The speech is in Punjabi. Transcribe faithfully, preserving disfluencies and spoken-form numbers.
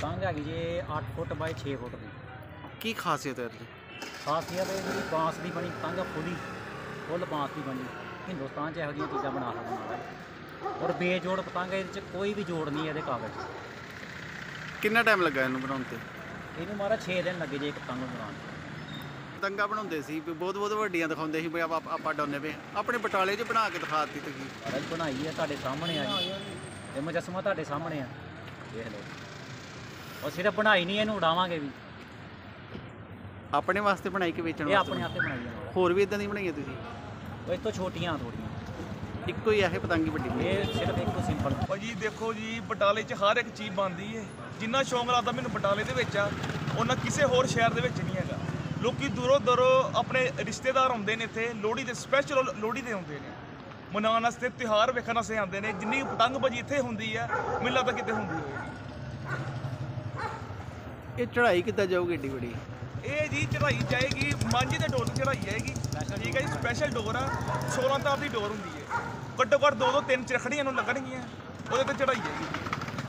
पतंग हैगी जे अठ फुट बाय छे फुट की। की खासियत है इसदी? खासियत है जी बांस की बनी पतंग फुली फुल बांस की बनी। हिंदुस्तान च यहो चीज़ां बना सकते और बेजोड़ पतंग ये कोई भी जोड़ नहीं है कागज़। कितना टाइम लगा इन्हू बनाने ते? ਇਹਨੂੰ ਮਾਰਾ छे दिन लगे जे एक पतंग बनाने। ਪਤੰਗਾਂ ਬਣਾਉਂਦੇ ਸੀ ਵੀ ਬਹੁਤ ਬਹੁਤ ਵੱਡੀਆਂ ਦਿਖਾਉਂਦੇ ਸੀ ਵੀ ਆਪਾਂ ਆਪਾਂ ਡਾਉਂਦੇ ਪਏ ਆਪਣੇ ਬਟਾਲੇ 'ਚ ਬਣਾ ਕੇ ਦਿਖਾ ਦਿੱਤੀ ਤੁਸੀਂ। ਮਹਾਰਾਜ ਬਣਾਈ ਹੈ ਤੁਹਾਡੇ ਸਾਹਮਣੇ ਆ ਜੀ, ਇਹ ਮੁਜੱਸਮਾ ਤੁਹਾਡੇ ਸਾਹਮਣੇ ਆ, ਦੇਖ ਲਓ। ਉਹ ਸਿਰਫ ਬਣਾਈ ਨਹੀਂ, ਇਹਨੂੰ ਉਡਾਵਾਂਗੇ ਵੀ। ਆਪਣੇ ਵਾਸਤੇ ਬਣਾਈ ਕਿ ਵੇਚਣ ਇਹ ਵਾਸਤੇ? ਆਪਣੇ ਹੱਥੇ ਬਣਾਈ ਹੈ। ਹੋਰ ਵੀ ਇਦਾਂ ਦੀ ਬਣਾਈਆਂ ਤੁਸੀਂ? ਉਹ ਇਸ ਤੋਂ ਛੋਟੀਆਂ ਥੋੜੀਆਂ, ਇੱਕੋ ਹੀ ਆ ਇਹ ਪਤੰਗੀ ਵੱਡੀ? ਇਹ ਸਿਰਫ ਇੱਕ ਸਿੰਪਲ। ਭਾਜੀ ਦੇਖੋ ਜੀ ਬਟਾਲੇ 'ਚ ਹਰ ਇੱਕ ਚੀਜ਼ ਬਣਦੀ ਹੈ। ਜਿੰਨਾ ਸ਼ੌਂਕ ਲੱਗਦਾ ਮੈਨੂੰ ਬਟਾਲੇ ਦੇ ਵਿੱਚ ਆ ਉਹਨਾਂ ਕਿਸੇ ਹੋਰ ਸ਼ਹਿਰ ਦੇ ਵਿੱਚ ਨਹੀਂ ਹੈਗਾ। ਲੋਕੀ ਦੂਰੋਂ ਦੂਰੋਂ ਆਪਣੇ ਰਿਸ਼ਤੇਦਾਰ ਆਉਂਦੇ ਨੇ ਇੱਥੇ ਲੋਹੜੀ ਦੇ ਸਪੈਸ਼ਲ ਲੋਹੜੀ ਦੇ ਆਉਂਦੇ ਨੇ ਮਨਾਉਣ ਵਾਸਤੇ, ਤਿਉਹਾਰ ਵੇਖਣ ਵਾਸਤੇ ਆਉਂਦੇ ਨੇ। ਜਿੰਨੀ ਪਤੰਗਬਾਜ਼ੀ ਇੱਥੇ ਹੁੰਦੀ ਆ ਮੈਨੂੰ ਲੱਗਦਾ ਕਿਤੇ ਹੁੰਦੀ ਹੋਏਗੀ। ਇਹ ਚੜ੍ਹਾਈ ਕਿੱਦਾਂ ਜਾਊਗੀ ਏਡੀ ਵੱਡੀ? ਇਹ ਜੀ ਚੜ੍ਹਾਈ ਜਾਏਗੀ ਮਾਂਝੀ ਦੇ ਡੋਰ 'ਤੇ ਚੜ੍ਹਾਈ ਜਾਏਗੀ, ਠੀਕ ਹੈ ਜੀ। ਸਪੈਸ਼ਲ ਡੋਰ ਆ, ਸੋਲਾਂ ਤਾਰ ਦੀ ਡੋਰ ਹੁੰਦੀ ਹੈ। ਘੱਟੋ ਘੱਟ ਦੋ ਦੋ ਤਿੰਨ ਚਰਖੜੀਆਂ ਨੂੰ ਲੱਗਣਗੀਆਂ, ਉਹਦੇ 'ਤੇ ਚੜ੍ਹਾਈ ਜਾਏਗੀ।